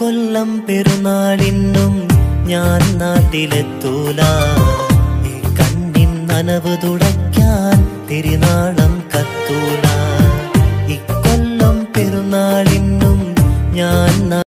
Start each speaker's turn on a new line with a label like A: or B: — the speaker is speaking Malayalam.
A: ഇക്കൊല്ലം പെരുന്നാളിനും ഞാൻ നാട്ടിലെത്തൂല. ഈ കണ്ണിൻ നനവ് തുടയ്ക്കാൻ തിരുനാളം കത്തൂല. ഇക്കൊല്ലം പെരുന്നാളിനും ഞാൻ